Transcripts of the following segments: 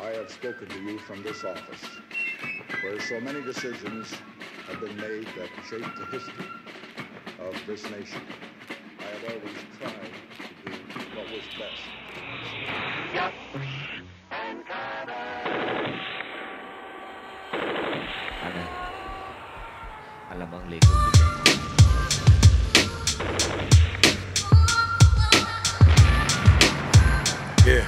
I have spoken to you from this office, where so many decisions have been made that shape the history of this nation. I have always tried to do what was best. Alam ang Lego. Yeah.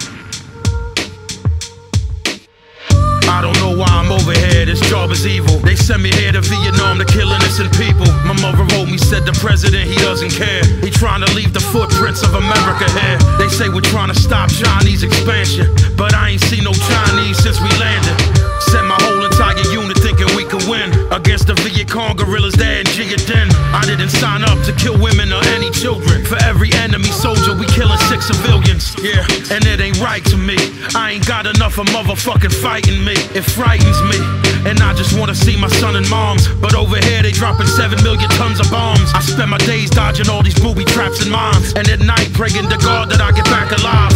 I don't know why I'm over here, this job is evil. They sent me here to Vietnam to kill innocent people. My mother wrote me, said the president, he doesn't care. He trying to leave the footprints of America here. They say we're trying to stop Chinese expansion, but I ain't seen no Chinese since we landed. Sent my whole entire unit thinking we could win against the Viet Cong guerrillas there in Gia Dinh. I didn't sign up to kill women or any children. For every enemy soldier, we killing 6 civilians. Yeah, and it ain't right to me. I ain't got enough of motherfucking fighting me. It frightens me, and I just wanna see my son and moms. But over here they dropping 7 million tons of bombs. I spend my days dodging all these booby traps and mines, and at night praying to God that I get back alive.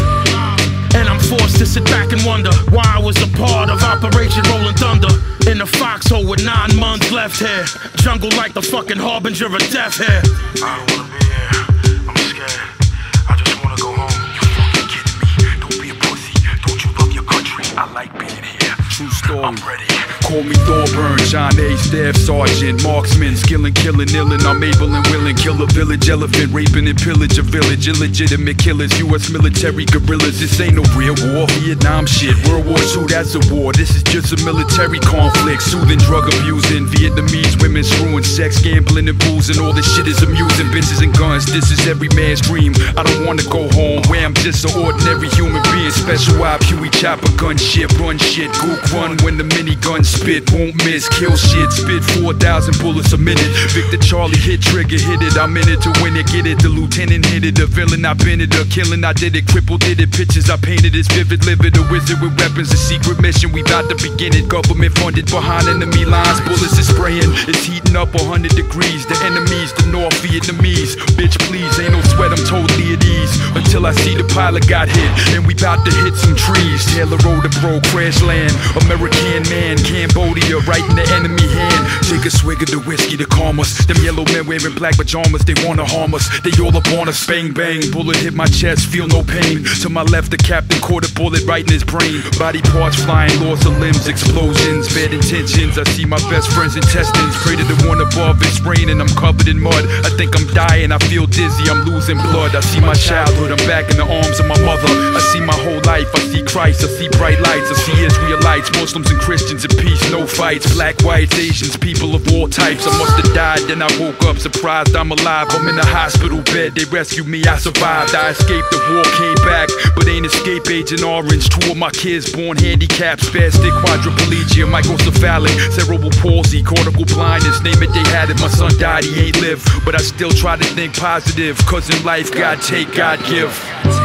And I'm forced to sit back and wonder why I was a part of Operation Rolling Thunder. In the foxhole with 9 months left here. Jungle like the fucking harbinger of death here. I don't wanna be here, I'm scared. I just wanna go home. You fucking kidding me? Don't be a pussy, don't you love your country? I like being here. True story. I'm ready. Call me Thorburn, John A. Staff Sergeant, marksman, skillin', killin', illin'. I'm able and willing, kill a village elephant, raping and pillage a village, illegitimate killers, U.S. military guerrillas. This ain't no real war, Vietnam shit, World War II, that's a war. This is just a military conflict, soothing, drug abusing, Vietnamese women screwing, sex, gambling and boozing. All this shit is amusing, bitches and guns. This is every man's dream. I don't wanna go home where I'm just an ordinary human being. Special op, Huey chopper, gun shit, run shit, gook run when the minigun spit, won't miss, kill shit, spit 4,000 bullets a minute. Victor Charlie hit trigger, hit it, I'm in it to win it, get it. The lieutenant hit it, the villain I been it, the killing I did it, crippled did it. Pictures I painted is vivid, livid, a wizard with weapons, a secret mission, we bout to begin it. Government funded behind enemy lines, bullets is spraying, it's heating up 100 degrees. The enemies, the North Vietnamese, bitch please, ain't no sweat, I'm totally at ease. Until I see the pilot got hit, and we bout to hit some trees. Taylor Road to bro, crash land, American man, Cambodia, right in the enemy hand. Take a swig of the whiskey to calm us. Them yellow men wearing black pajamas, they wanna harm us. They all up on us, bang bang. Bullet hit my chest, feel no pain. To my left, the captain caught a bullet right in his brain. Body parts flying, loss of limbs, explosions, bad intentions. I see my best friend's intestines. Pray to the one above, it's raining, I'm covered in mud. I think I'm dying, I feel dizzy, I'm losing blood. I see my childhood, I'm back in the arms of my mother. I see my whole life, I see Christ, I see bright lights, I see Israelites, Muslims and Christians at peace, no fights. Black, whites, Asians, people of all types. I must have died, then I woke up surprised I'm alive. I'm in a hospital bed, they rescued me, I survived. I escaped the war, came back, but ain't escape Agent Orange. 2 of my kids born handicapped, spastic, quadriplegia, microcephalic, cerebral palsy, cortical blindness, name it, they had it. My son died, he ain't live, but I still try to think positive, cause in life, God take, God give.